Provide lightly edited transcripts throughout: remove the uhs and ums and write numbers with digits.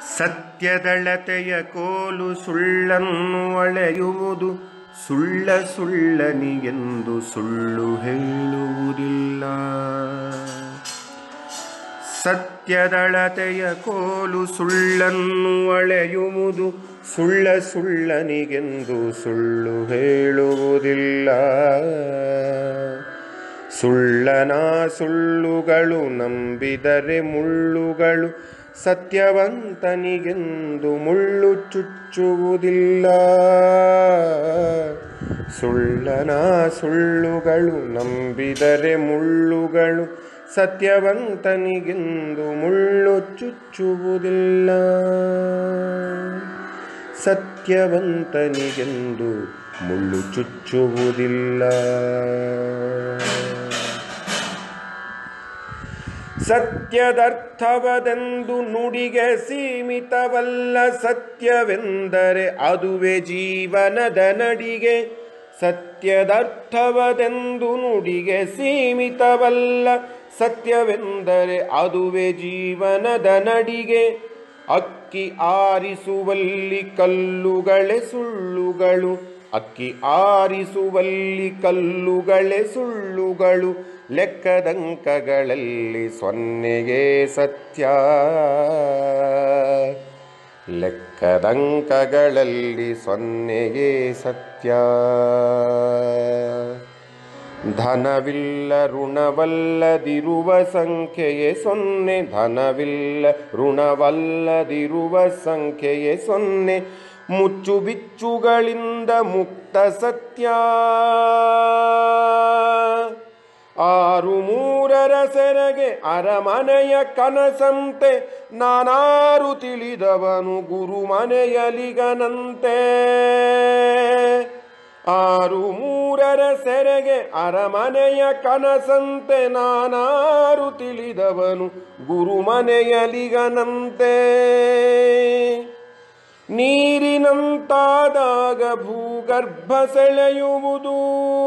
ಸತ್ಯದಳತೆಯ ಕೋಲು ಸುಳ್ಳನ್ನು ಅಳೆಯುವುದು, ಸುಳ್ಳ ಸುಳ್ಳನಿಗೆಂದು ಸುಳ್ಳು ಹೇಳುವುದಿಲ್ಲ. ಸತ್ಯದಳತೆಯ ಕೋಲು ಸುಳ್ಳನ್ನು ಅಳೆಯುವುದು, ಸುಳ್ಳ ಸುಳ್ಳನಿಗೆಂದು ಸುಳ್ಳು ಹೇಳುವುದಿಲ್ಲ. ಸುಳ್ಳನ ಸುಳ್ಳುಗಳು ನಂಬಿದರೆ ಮುಳ್ಳುಗಳು, ಸತ್ಯವಂತನಿಗೆಂದು ಮುಳ್ಳು ಚುಚ್ಚುವುದಿಲ್ಲ. ಸುಳ್ಳನ ಸುಳ್ಳುಗಳು ನಂಬಿದರೆ ಮುಳ್ಳುಗಳು, ಸತ್ಯವಂತನಿಗೆಂದು ಮುಳ್ಳು ಚುಚ್ಚುವುದಿಲ್ಲ. ಸತ್ಯವಂತನಿಗೆಂದು ಮುಳ್ಳು ಚುಚ್ಚುವುದಿಲ್ಲ. ಸತ್ಯದರ್ಥವದೆಂದು ನುಡಿಗೆ ಸೀಮಿತವಲ್ಲ, ಸತ್ಯವೆಂದರೆ ಅದುವೇ ಜೀವನದ ನಡಿಗೆ. ಸತ್ಯದರ್ಥವದೆಂದು ನುಡಿಗೆ ಸೀಮಿತವಲ್ಲ, ಸತ್ಯವೆಂದರೆ ಅದುವೇ ಜೀವನದ ನಡಿಗೆ. ಅಕ್ಕಿ ಆರಿಸುವಲ್ಲಿ ಕಲ್ಲುಗಳೇ ಸುಳ್ಳುಗಳು, ಅಕ್ಕಿ ಆರಿಸುವಲ್ಲಿ ಕಲ್ಲುಗಳೇ ಸುಳ್ಳುಗಳು. ಲೆಕ್ಕದಂಕಗಳಲ್ಲಿ ಸೊನ್ನೆಗೆ ಸತ್ಯ, ಲೆಕ್ಕದಂಕಗಳಲ್ಲಿ ಸೊನ್ನೆಗೆ ಸತ್ಯ. ಧನವಿಲ್ಲ ಋಣವಲ್ಲದಿರುವ ಸಂಖ್ಯೆಯೇ ಸೊನ್ನೆ, ಧನವಿಲ್ಲ ಋಣವಲ್ಲದಿರುವ ಸಂಖ್ಯೆಯೇ ಸೊನ್ನೆ. ಮುಚ್ಚು ಬಿಚ್ಚುಗಳಿಂದ ಮುಕ್ತ ಸತ್ಯ, ಆರು ಮೂರರ ಸೆರಗೆ ಅರಮನೆಯ ಕನಸಂತೆ. ನಾನಾರು ತಿಳಿದವನು ಗುರು ಮನೆಯಲಿಗನಂತೆ. ಆರು ಮೂರರ ಸೆರಗೆ ಅರಮನೆಯ ಕನಸಂತೆ, ನಾನಾರು ತಿಳಿದವನು ಗುರು ಮನೆಯಲಿಗನಂತೆ. ನೀರಿನಂತಾದಾಗ ಭೂಗರ್ಭ ಸೆಳೆಯುವುದು,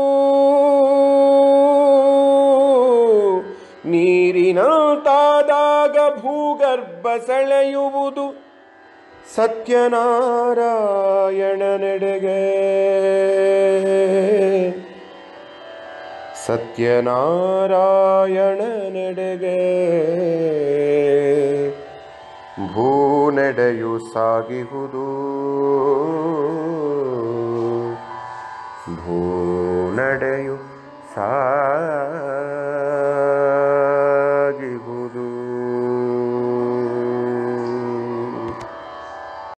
ನೀರಿನಂತಾದಾಗ ಭೂಗರ್ಭ ಸೆಳೆಯುವುದು. ಸತ್ಯನಾರಾಯಣನೆಡೆಗೆ, ಸತ್ಯನಾರಾಯಣನೆಡೆಗೆ ಭೂನೆಡೆಯು ಸಾಗಿಹುದು, ಭೂನಡೆಯು ಸಾಗಿಹುದು.